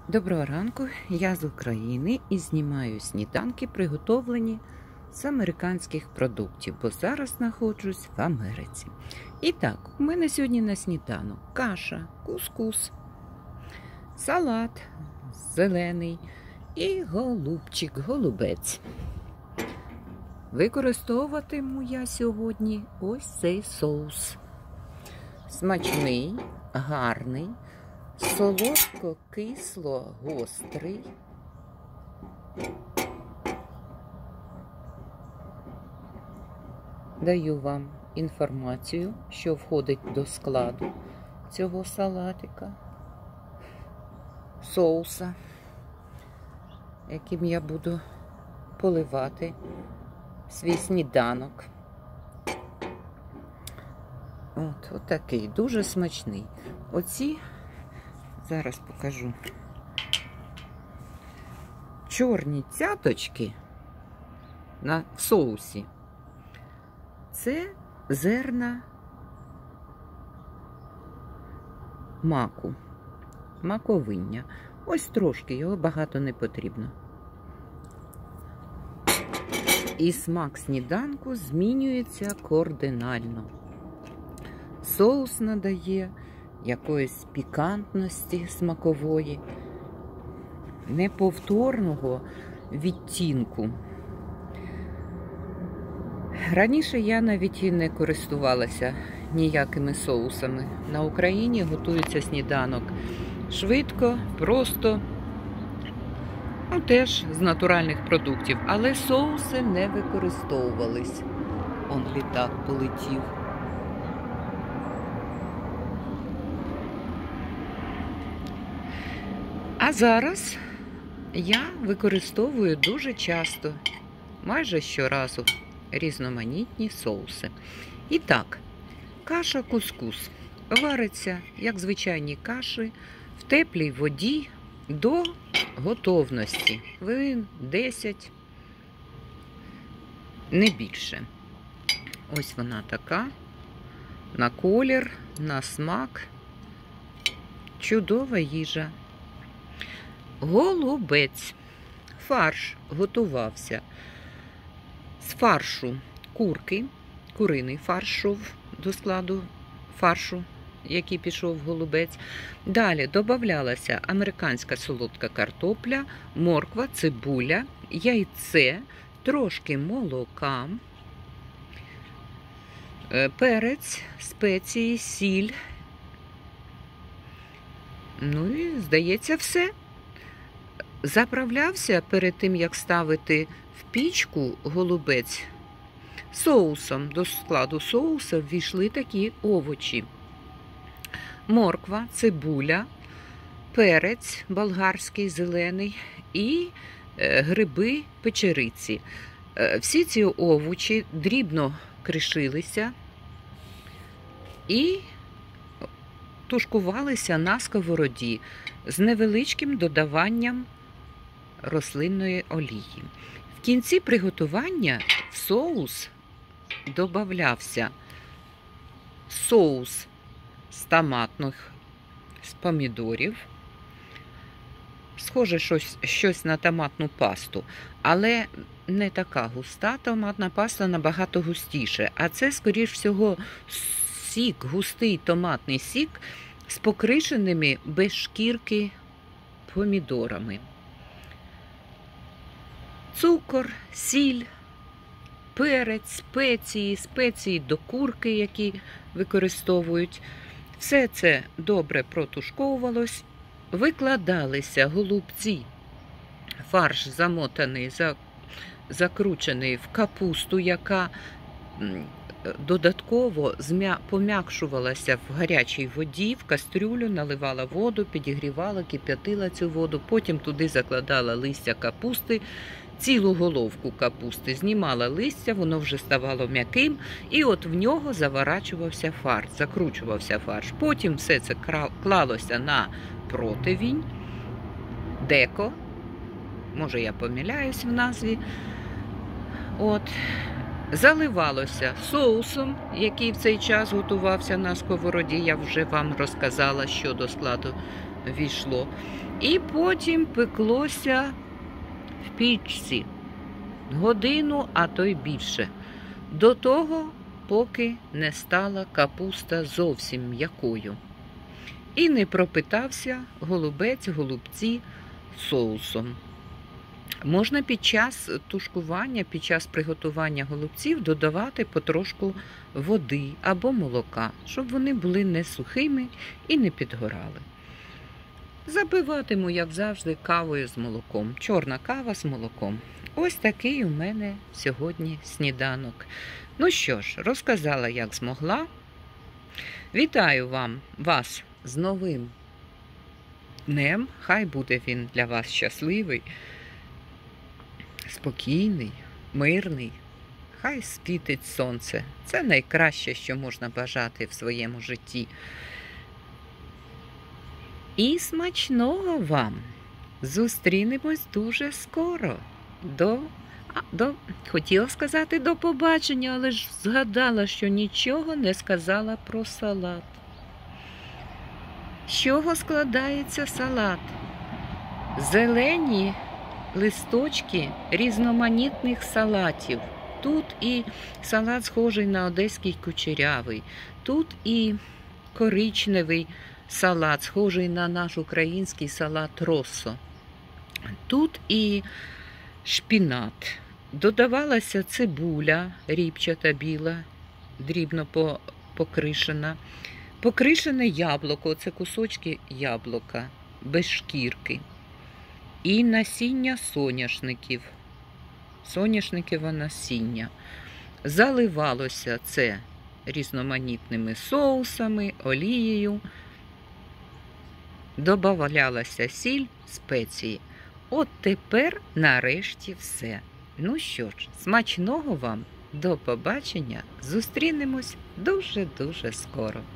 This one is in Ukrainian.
Доброго ранку, я з України і знімаю сніданки, приготовлені з американських продуктів, бо зараз знаходжусь в Америці. І так, у мене сьогодні на сніданок каша, кускус, салат зелений і голубець. Використовуватиму я сьогодні ось цей соус. Смачний, гарний, солодко-кисло-гострий. Даю вам інформацію, що входить до складу цього салатика, соуса, яким я буду поливати свій сніданок. От такий, дуже смачний. Оці, зараз покажу, чорні цяточки в соусі. Це зерна маку, маковиння. Ось трошки, його багато не потрібно. І смак сніданку змінюється кардинально. Соус надає якоїсь пікантності смакової, неповторного відтінку. Раніше я навіть і не користувалася ніякими соусами. На Україні готується сніданок швидко, просто, теж з натуральних продуктів, але соуси не використовувались. Он літак полетів. А зараз я використовую дуже часто, майже щоразу, різноманітні соуси. І так, каша кускус вариться, як звичайні каші, в теплій воді до готовності. Хвилин 10, не більше. Ось вона така, на колір, на смак. Чудова їжа. Голубець. Фарш готувався з фаршу курки, куриний фарш йшов до складу фаршу, який пішов в голубець. Далі додавалася американська солодка картопля, морква, цибуля, яйце, трошки молока, перець, спеції, сіль. Ну і, здається, все. Заправлявся перед тим, як ставити в пічку голубець, соусом. До складу соуса ввійшли такі овочі: морква, цибуля, перець болгарський зелений і гриби печериці. Всі ці овочі дрібно кришилися і тушкувалися на сковороді з невеличким додаванням рослинної олії. В кінці приготування в соус додавався соус з томатних, з помідорів. Схоже, щось на томатну пасту, але не така густа томатна паста, набагато густіше. А це, скоріш всього, сік, густий томатний сік з покришеними без шкірки помідорами. Цукор, сіль, перець, спеції до курки, які використовують. Все це добре протушковувалось. Викладалися голубці, фарш замотаний, закручений в капусту, яка додатково пом'якшувалася в гарячій воді, в кастрюлю, наливала воду, підігрівала, кип'ятила цю воду, потім туди закладала листя капусти, цілу головку капусти, знімала листя, воно вже ставало м'яким, і от в нього заворачувався фарш, закручувався фарш. Потім все це клалося на противінь, деко, може я помиляюсь в назві, заливалося соусом, який в цей час готувався на сковороді. Я вже вам розказала, що до складу війшло. І потім пеклося в пічці годину, а то й більше. До того, поки не стала капуста зовсім м'якою. І не пропитався голубці соусом. Можна під час тушкування, під час приготування голубців додавати потрошку води або молока, щоб вони були не сухими і не підгорали. Запиватиму, як завжди, кавою з молоком. Чорна кава з молоком. Ось такий у мене сьогодні сніданок. Ну що ж, розказала, як змогла. Вітаю вас з новим днем. Хай буде він для вас щасливий, спокійний, мирний. Хай світить сонце. Це найкраще, що можна бажати в своєму житті. І смачного вам! Зустрінемось дуже скоро. Хотіла сказати до побачення, але ж згадала, що нічого не сказала про салат. З чого складається салат? Зелені листочки різноманітних салатів. Тут і салат схожий на одеський кучерявий, тут і коричневий салат, схожий на наш український салат россо. Тут і шпінат. Додавалася цибуля, ріпчата біла, дрібно покришена. Покришене яблуко, це кусочки яблука, без шкірки. І насіння соняшників. Соняшникове насіння. Заливалося це різноманітними соусами, олією. Добавлялася сіль, спеції. От тепер нарешті все. Ну що ж, смачного вам, до побачення, зустрінемось дуже-дуже скоро.